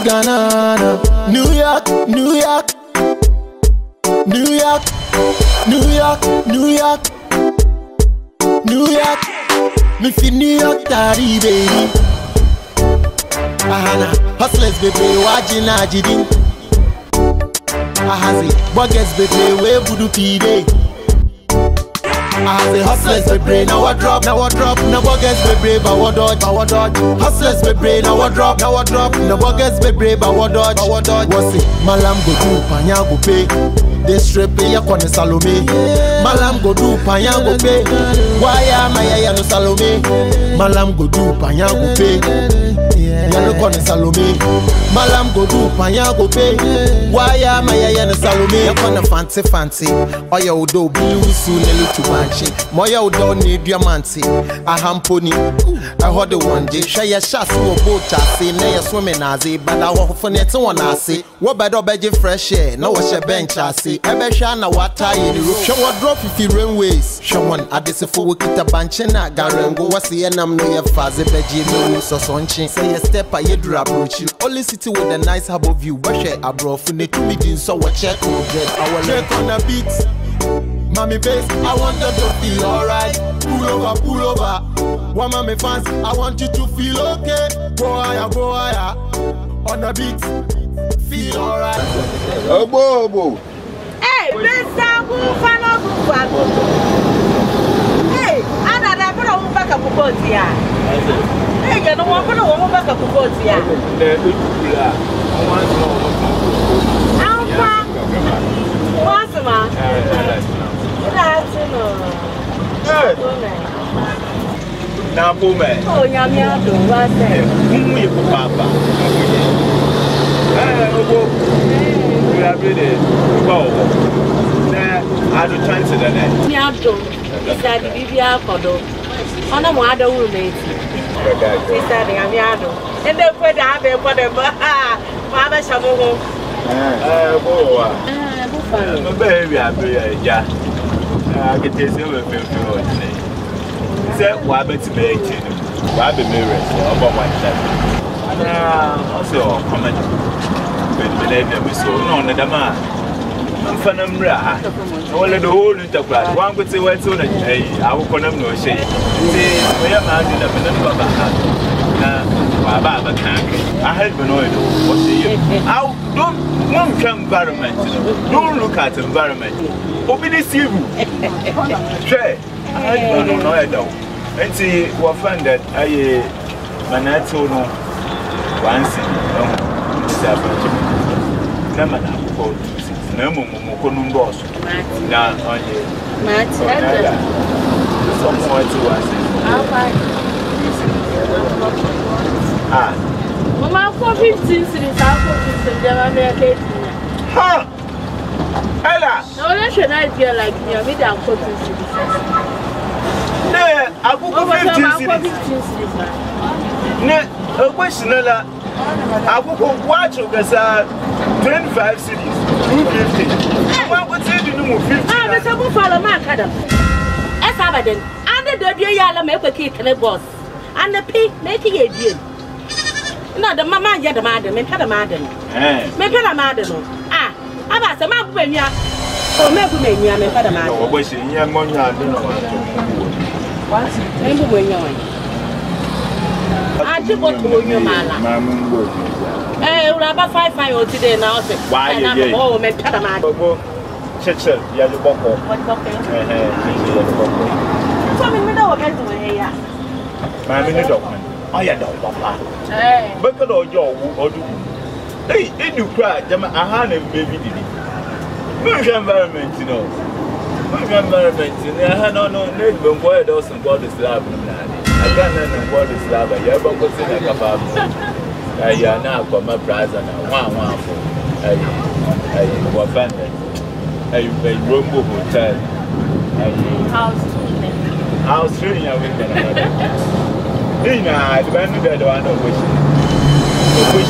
Ghana, New York, New York, New York, New York, New York, New York. Me fi New York tari baby. Ahana, hustlers baby, wajina jidin. Ahazi, buggers baby, we budu pide. Ahazi, hustlers baby, now what drop, now buggers baby, but what dodge. Hustlers baby, now what drop, now buggers baby, but what dodge. What's it? Malam go do, panya go pay. They strip ya kone Salome. Malam go do, panya go pay. Why am I no Salome? Malam go do, panya go pay. Yano kone Salome. Malam go do, panya go pay. Why am I no Salome? Ya kone fancy. Oya udo blue soon elu to banchi. Moya udo ni diamanti. A hamponi. I heard the one day. Shaya shasu o boat say na ya swimming azi. But I walk for net one asi. What better beji fresh air? No wash a bench asi. Ebe shana wata in the roof. Show what drop if you rainways. Show one at this for we kita banchina. Garengo was the enam no ya faze beji no so sonchi. Say a step I yedu approach you. Only city with a nice harbor view. Bashe abro fune to begin so what check on get our check on the beats. Mommy bass, I want them to feel alright. Pull over. One mommy fans, I want you to feel okay. Go higher. On the beat, feel alright. Obo. Hey, Mr. Bufano. Hey, Anna, I'm going to back up a boat here. Hey, you don't want to back up a boat here. What's the Now, woman. Oh, Yamia, what's that? Papa. We are ready. Go. Now, I do transfer the net. Miado, is that the Bibia Kodo? On a mother roommate. Is that the Amiado? And then put the Abbey whatever. Mama Shamu. Baby, I'll be a yeah. I can taste you with you. Say, why be to make it? Why be married? About my child. Also, comment. But we saw no other man. I'm Fanamra. All the whole enterprise. One could say, well, soon I will call them no shade. See, we are not in a minute of a hand. Baba can't. I had been oil. What do you? Don't environment. Don't look at environment. Open this you. Try. I don't know. And see, what fun that I Manato no once in come and call no more boss. Now on you. Somewhat to us. Mama, for 15 cities, I'll put this Huh? Ella! No, that should not be like me. I'm going to I will go 15 cities. A question, Ella. I will go watch over 25 cities. 250. What would say you know 50? I'm a double follow my cadam. As Abaddon, and the Yala make a cake and a boss. And the pig making a deal. No, the mamma yet a madam, and had a madam. Make a madam. Ah, about the map when you are. Oh, maybe me, and had a madam. Oh, was in your money? I don't know. Maybe when you're. I do what you man. Eh, about 5 or today now. Why? Oh, men, had a madam. Churchill, yellow bottle. What talking? Come in the middle of it. My minute document. I don't, Papa. But all your or do. Hey, you cry, Jama, I had a baby. Which environment, you know? Which environment? I had no neighbor, boy, those and God is love. I can't know what is love. I ever was in a cabab. I am now for my prize and one for a offended. A Rombo hotel. House training a weekend. I depend on the one of which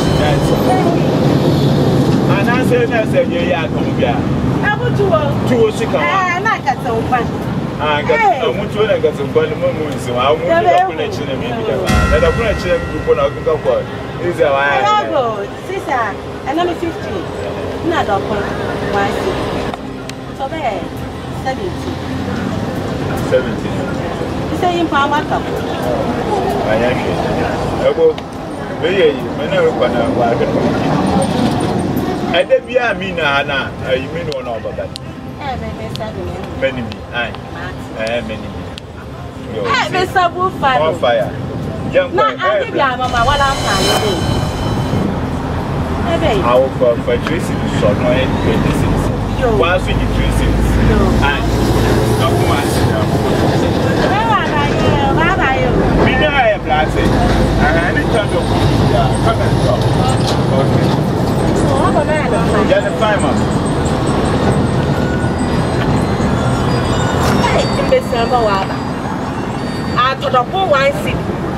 and I said, yeah, come here. I want to Chicago. I like that so fun. I want to get some fun moments, so I won't be a connection. That a connection people are going to is a And I'm 15. Not a point. Why? So bad. 70. 70. You say in Palma Cup. I am. I never want to work. I did be a mean, Anna. You mean one over that. Many, many. Mr. Bullfire. Fire. Young man, I give Mamma what I'm saying. Our for Tracy, so no end. Once we get Tracy, and no one. Where are you? We know I am blasted. And any kind of come and talk. Okay. Get the time up. Hey, Mr. Moaba. I told the poor wine seat.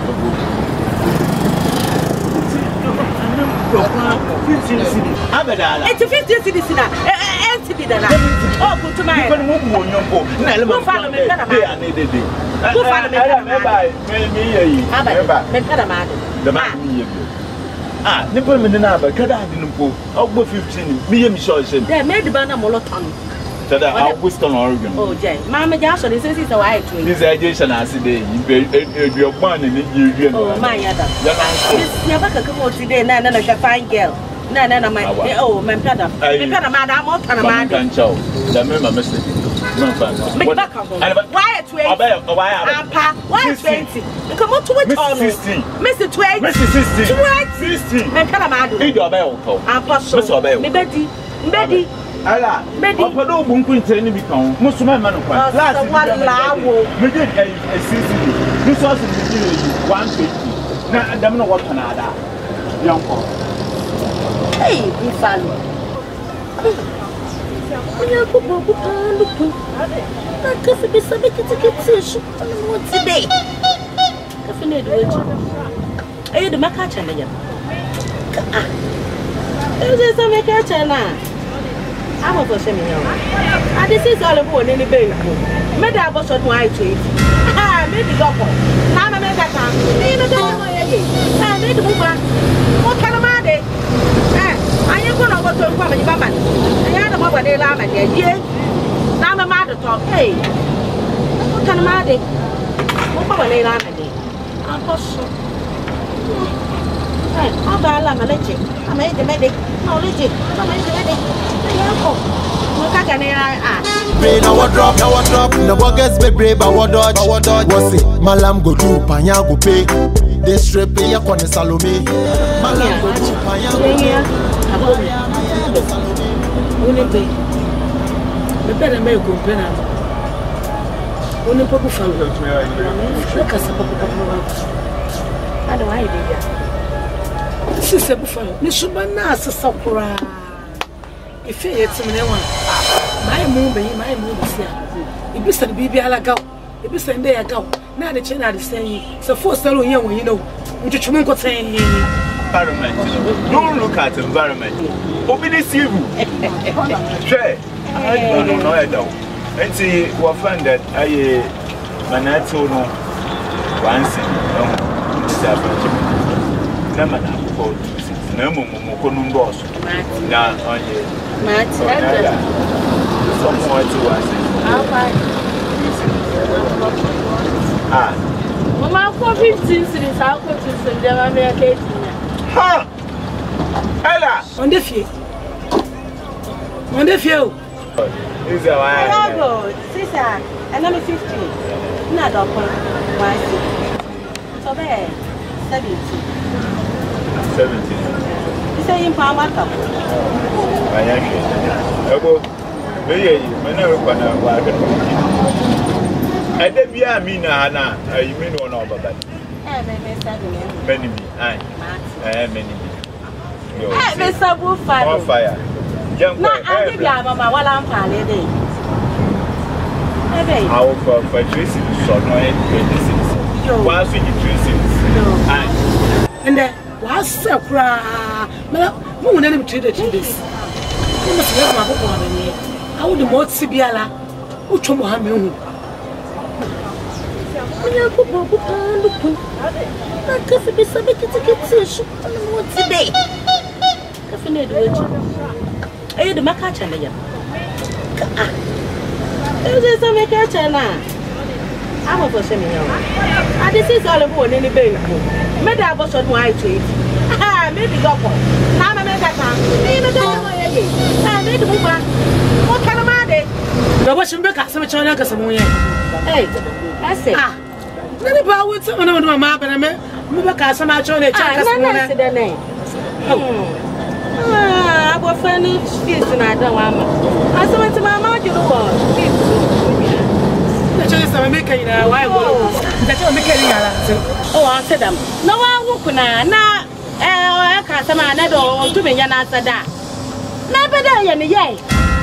It's a 50 cities in a oh, put to my who follow me. Who follow me? The man. Ah, Nipple Minaba, Cadadinpo, over 15, me sure said. They made the banner Moloton. That I Western Oregon. Oh, Jay, Mamma Jackson, this is a white tree. This education as today, you're one in you. Oh, my other. This never can come out today, and then a fine girl. No, my oh, my brother. Madam, what can a man can show? The member mistake. Why 20? Why 20? Come on to it, Mr. 20, Mr. 60, and Calamado. Read your bell, Apostle, Betty. Allah, Betty, Pado Bunkin, become Muslim man of last one. We did a 60. This was 150. Now, I don't know what Canada. Young hey, we follow. We are going to coffee be some tickets. What's the day? Coffee need which? Are you the Macacha? Is a Macacha? I'm a person. And this is all about any baby. Maybe I was on my tree. Ah, maybe go. Now I make a time. I made the woman. What kind of man? I am going to go to a family. I had a mother, they laugh at you. Now I'm a mother talk. Hey, what kind of mother? What they laugh at you? I'm possible. I'll buy a legit. I made the medic. No legit. I made the medic. Brain our drop, no buggers be brave, our dodge, what's it? Malam go do, Panya go pay. This strip pay up on the Salome. Malam go do, Panya go pay. The better make go penal. Only Popu family. Look at some I don't idea. Sister Buffalo, Nishubana, Sakura. If it's a my movie, if you send baby, I'll go. If you send there, go. Now the China is saying, so for so young, you know, which you won't say environment. Don't look at environment. Open this you. I don't know. I don't. And see, what friend that I Manato no once no more boss. Now, someone to us. Mama, 15 cities, I'll go to send them American. Ha! Ella! On the few. On the few. Is a I sister, and I'm 15. Not a point. Why? So bad. 70. You say in Palma Cup. I am. I never want to work. I did be a mean, Anna. You mean one over that? Many, many. Mr. Bullfire. Fire. Young man, I give you Mamma while I'm parley. Our for Tracy, so no end. Once we get Tracy. And then, what's up? Who never treated this? You must have my book on me. I would want Sibiala, who told Mohammed. I could be some tickets. What's the day? need to do. Are you the Macacha? There's a Macacha now. I'm a person. This is all about any baby. Maybe I was on my tweet. Ah, maybe go for. Now I'm a Macacha. Maybe go away. I need to move on. What kind of money? The Washington Baker, some China, some way. Hey, I say, ah, let me bow with someone on my map and I met some China. I said the name. I was funny streets and I don't want. I saw to my mouth, you know. I'm making a while. Oh, I said them. No one who could not. I can't some another to me, and answer that. Never there, any yay.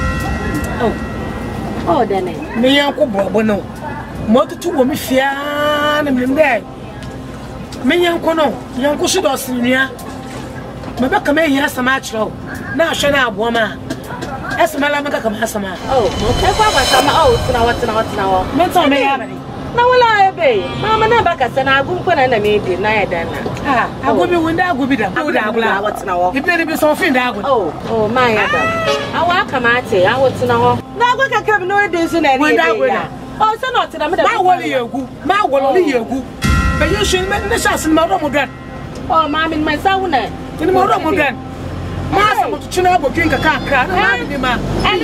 Oh, then me, Uncle Bono. Motor to women fear and there. Me, Uncle, no, Uncle Shidos, near. Mabaka may hear some natural. Now, Shana, woman. As Malamaka Hasama. Oh, okay, now. Mental me. Now, will I obey? Mamma Nabaka, and I won't put an enemy neither. Ah, I will be when I will be the good. What's now? If there be something that would. Oh, my other. I welcome at it. I want to know. Now, we can come no days in any way. Oh, so not to them. My will but you should make the shots in my room. Oh, Mammy, my son, in my room. Master to chin up drink a car. I'm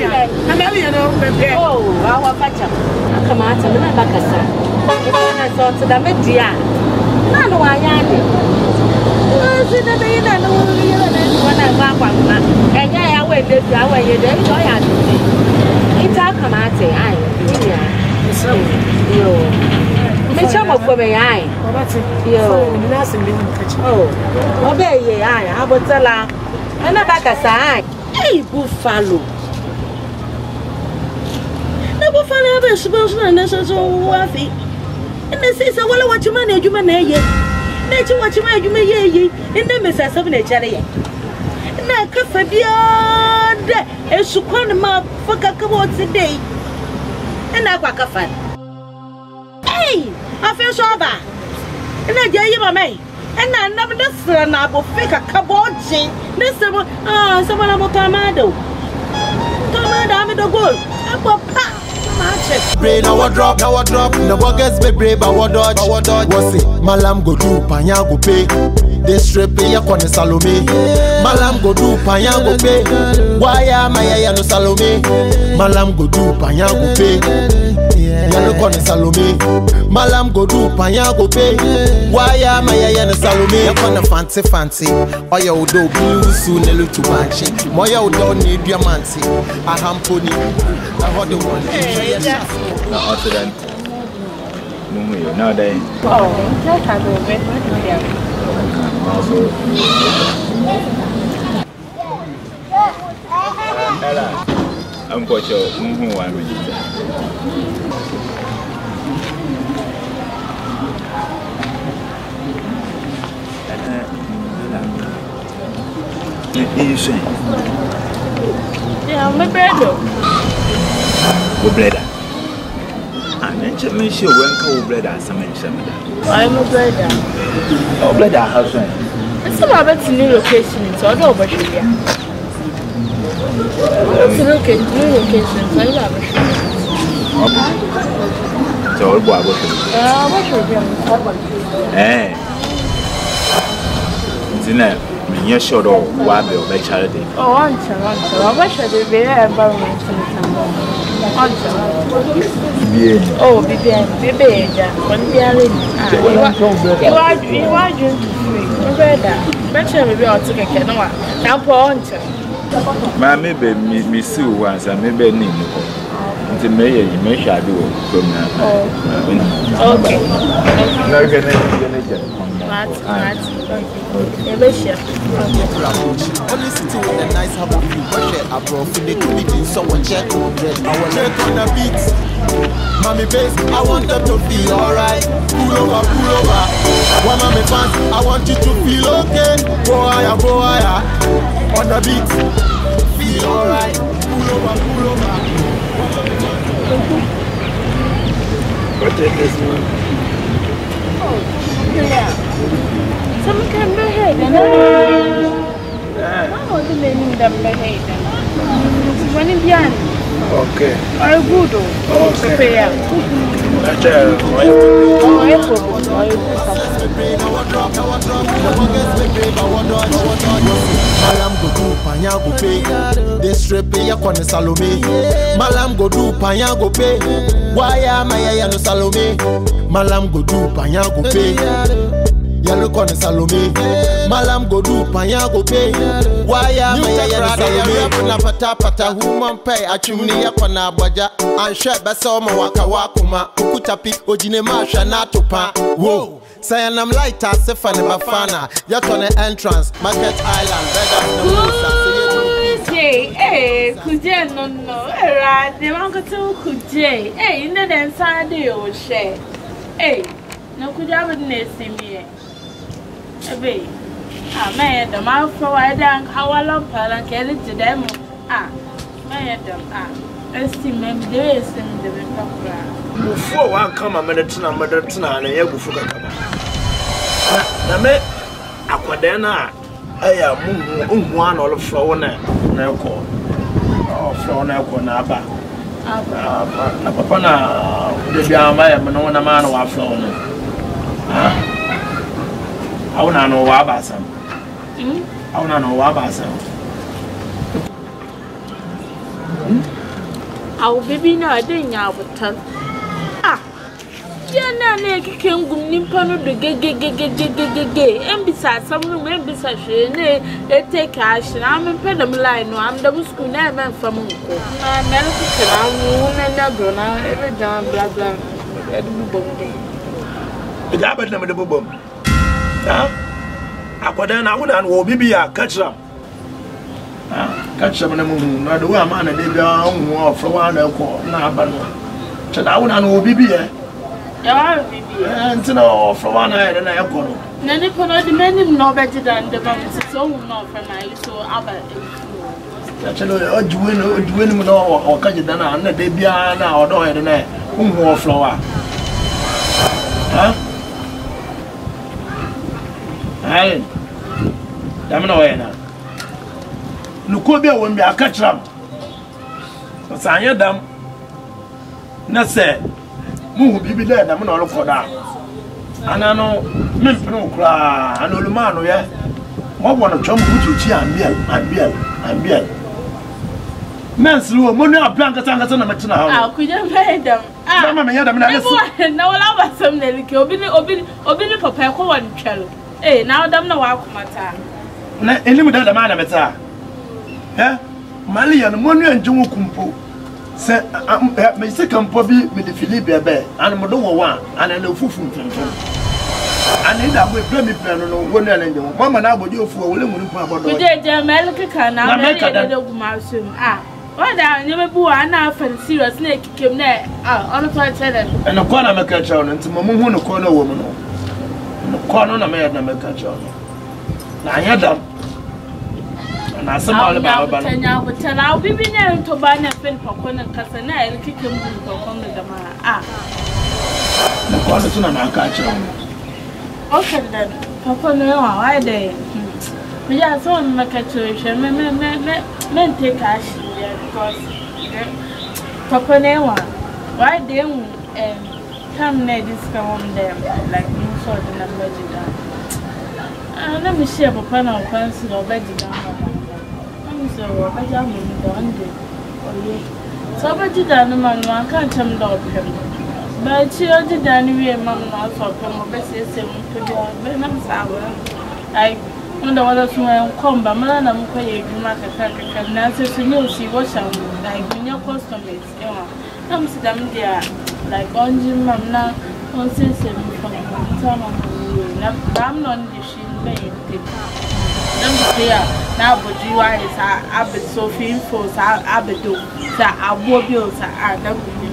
oh, our patcher. Come out and remember, sir. I thought to the media. None of I am. Oh, see the day that no one I walk on. And I wait this hour, you don't enjoy it. It's our come out, I am. So, you. Make some of me, I. Oh, obey ye, I will tell her. And a back aside. Hey, buffalo. The buffalo is supposed to be so worthy. And this is a well what you manage, you manage. Nature what you manage, you may ye. And then Mrs. of nature. And I could for beyond a sucron mouth for cacawots a day. And I walk a fan. Hey, I feel so bad. And I tell you, my mate. And I never just will fake a caboche. This someone will come out. I'm the goal. I will pass. Brain our drop, no buggers be brave, our dodge. What's it? Malam go do, Panya go pay. This strip pay your corner Salome. Malam go do, Panya go pay. Why am I no Salome? Malam go do, Panya go pay. Yellow corner Salome. Malam go do, Panya go pay. Why am I no Salome? You're gonna fancy. Or you do blue soon, a little banshee. Moya don't need diamanti. I am pony. I hold the one. Now, after that, now they. Oh, just have a bit of Ella, I'm quite sure who I'm with. yeah, my brother. Who bled? I mentioned me sure when co bled as I mentioned. I'm a brother. Oh, bled our husband. It's about a new location, so I know about you. It's a new location, so I love it. So, what was it? Eh, Zina, you're sure of what will be charity. Oh, answer. I wish I did be environment in the town. Oh, baby, when they are in. You are doing to free. Brother, better maybe I'll take a canoe. Now, poor answer. Mammy, me Sue once, and maybe need the mayor, you may shall do from now. Okay. No, you're going to That's only sitting with a nice harbor view. I brought for the committee, someone check. I will check on the beats. Mommy bass, I want them to feel alright. Pull over. One mommy fans, I want you to feel okay. Go higher. On the beats, feel alright. Pull over. What is this one? yeah. Some can be here. be naming them by Hayden. When in piano. Okay. I good. Okay. Malam go do panya go pay. This repe ya kone Salome. Malam go do panya go pay. Why am I no Salome? Malam go do panya go pay. Ya look on Salome. Malam go do panya go pay. Why am I Salome? Na pata human pay. Achimni ya kona baja. Anshe besa ma waka wakuma. Ukutapi ojine masha na topa. Whoa. Saying I'm light as Stephanie Bafana. Yet on the entrance, Market Island. Kuje no. Right, they want to Kuje. Hey, in the inside the ocean. Hey, no could have witnessed me. Hey, madam, I'll provide how I love her and carry to them. Madam, estimate the rest in the program. Before one come a minute and a year before the come. Name Aquadena, I am one or flower now call. Oh, flower now call Naba. Papa, the Yamaya, Manona man or flower. I want to know about some. I want to know about some. Our baby now, doing our tongue. Yana came Nimpano the gay, and besides, some women besides, they take cash, and I'm in Pedam line, no, I'm the Muscu man from Uncle. I'm American, I'm woman, and Bruna, every damn blah blah. The Gabbard number the boom. Aquadana, I would be a catcher. Catch them in the moon, not the way I'm on a day down from one alcohol, now, but I would know BB. And to know from one eye and I have gone. Nanny put the men no better than the mom's so not from my so Albert. Actually, you win or catch it and the baby now or no, and I who flower. Huh? I damn no, Anna. Nukobia won't be a catch up. But I hear them. Not say. Who be there? I'm not for that. And I know Mimpano cry, and Olumano, yeah. What one of John Gucci and Bill. Men's Lou, Mona Blanca Tangaton and Matana. How could you make them? Mamma, I know about some Nelly, Obini Papa, and Cello. Eh, now them no walk matter. Eliminate the man of it. Eh? Mali and Monu and Jomo Kumpo. Say, my second Bobby with the Philippe and Modowa one, and I know Fufu. And in that way, play me plan on one and Mamma now would you for a little about the American make a mouse. Why down never boo and now for the serious snake came there. On a flight tenant. And a corner make a child and to Mamu corner woman. And a corner of man make a child. I had them. And I somehow about I'll be there to buy a pen for corner Cassana and kick him for corner the man. The corner to my catcher. Okay, then, Papa, no, I day. We are so in my situation, men take cash because Papa, no one. Why they come near this come them like you saw the number down. Let me see a Papa now, fancy or bed down. So, I am in the under. So, I did that, man, I can't tell him. But she did anyway, Mamma, for come best to the Benham Sour. I wonder what else will come, but man, I'm quite a market and now to see what I'm like in your customers. I'm sitting there like on Jim Mamma, on system from some of I'm not the shin made. Now, but you are Abbott Sophie for Abbedo, that I will build that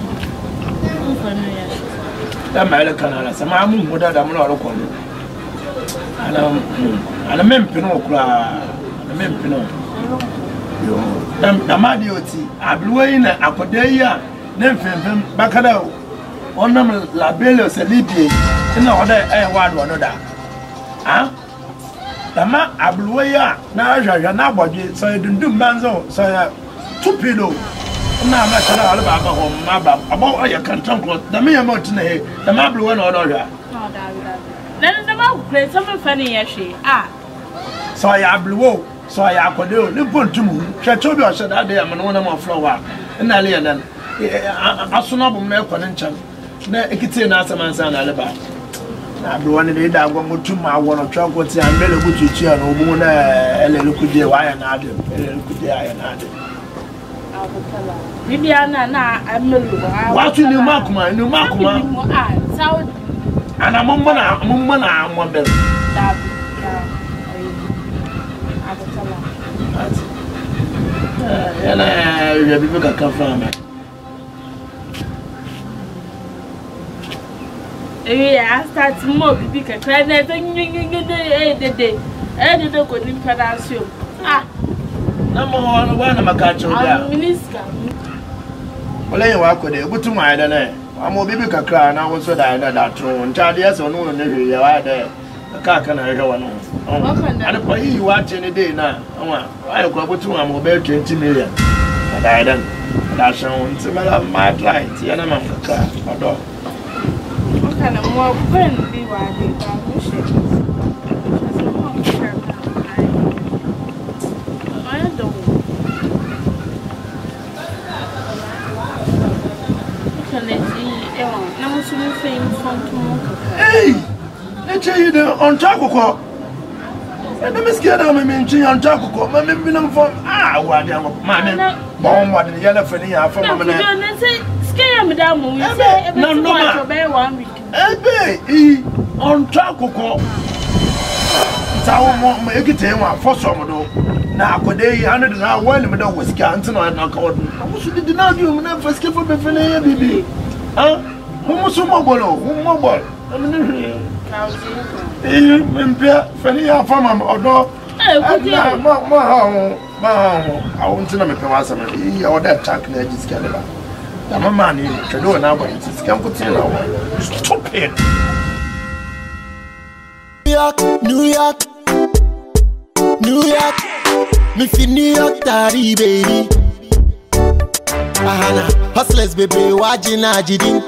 American, some I'm with that I'm not a corner. And a mempino cry, a mempino. The Madioti, I blew in a Podea, Nemphim, Bacado, one of La Belle Celibi, in order I want one of that. Huh? Dama abluya na jaja na body so dundum banzo so ya tupilo na ma tara ala ba ho ma ba abo ya kan tan ko da me ma tuna he da ma abluwa na odo ja no da then the ma play some funny yashi so ya abluwo so ya akodo ni pontumu hwe tobi o sheda de am no na ma flower na le yan asuna bu me ko nchan na ekiti na asamansa na leba na do one dey da gwo mutum aworo twakoti ambele gututu ya no bu na elelukudie wa ya na ade elelukudie ya na ade abukala bibiana na amelu watu ni makuma saudi ana mumma na amwabel abukala yana ya bibi ka kafama I start more because I never go in Palacio. Number one, I'm a catcher. Well, I walk with it. Good to my dinner. I'm a baby cry, and I was so that throne. Charles or no, you are there. A car can I go on? And for you watch any day now. I go to a mobile 20 million. And I don't. That's on similar my light. And I'm a car. My dog. Kind of more friendly while they hey, let's tell you the on Taco. And I'm scared of me mentioning on Taco. My men been from what my bomb what the yellow for the after scare me down when we say one week. Ebe on Taco. Town make it for some do. Now, could they 100 now? Well, me don't was canting or not. I was did not do never skip for the baby. Huh? Who was mobile? Who mobile? Fanny, our farmer or dog. I want to know if I was or that tack near this Canada. I'm a man to do now, but it's stupid. New York, me fi New York tari baby. Ahana, hustlers baby, wajina jidin.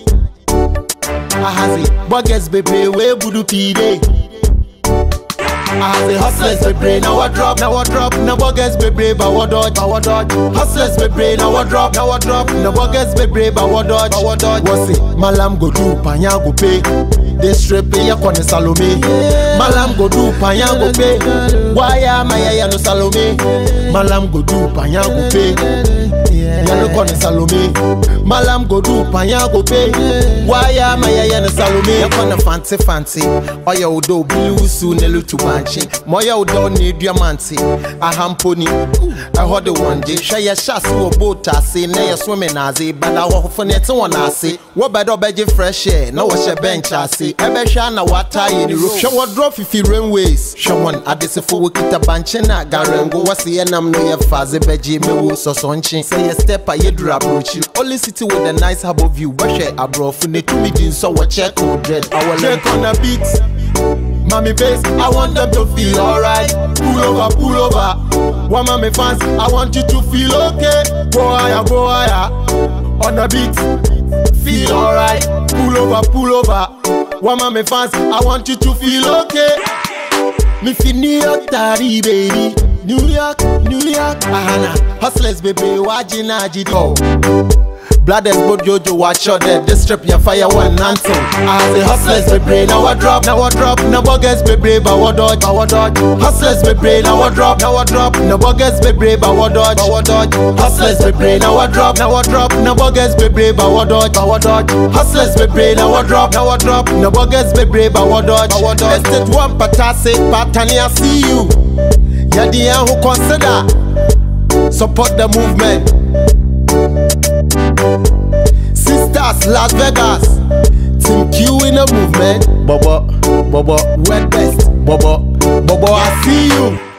Ahazi, buggers baby, we budu pide. Ahazi, hustlers baby, now what drop, no buggers baby, but what dodge. Hustlers baby, now what drop, no buggers baby, but what dodge. What's it? Malam go do, panya go pay. They strip ya kone Salome. Malam go do panya go pay. Why am I no Salome? Malam go do panya go pay. Yano kone Salome. Malam go do panya go pay. Why am I no Salome? Ya kone fancy. Oya udo blue su nelu tu banchi. Moya udo ni diamanti. Ahamponi. I heard the one day. Shaya shasu obota se ne ya swimming azi. Bala wa hofonete wana se. Wo bedo beje fresh air. No wa she bench ase. Ebesha na wata ye ni roof. She wa drop fifi rainways. She one adesefo wo kita banche na garengo. Wasi enam no ye faze beje mewo sosonchi. Say a step a ye dru approach you. Only city with a nice harbor view. Bashe abrofu ne to me din so wa check o dread. Our check on the beats. Mommy bass, I want them to feel alright. Pull over. One mommy fans, I want you to feel okay. Go higher. On the beat, feel alright. Pull over. One mommy fans, I want you to feel okay. Me fi New York tari baby. New York. Ahana, hustlers baby, wajina jidi. Blooders but Jojo watch out there. This strip ya fire one nanto. As the hustlers baby, now what drop. No buggers baby, but what dodge. Hustlers baby, now what drop. No buggers baby, but what dodge. Hustlers baby, now what drop. No buggers baby, but what dodge. Hustlers baby, now what drop. No buggers baby, but what dodge. Estate one patase, patania see you. Yadia who consider support the movement. Sisters, Las Vegas, Team Q in the movement. Bobo, Wet Best, Bobo, I see you.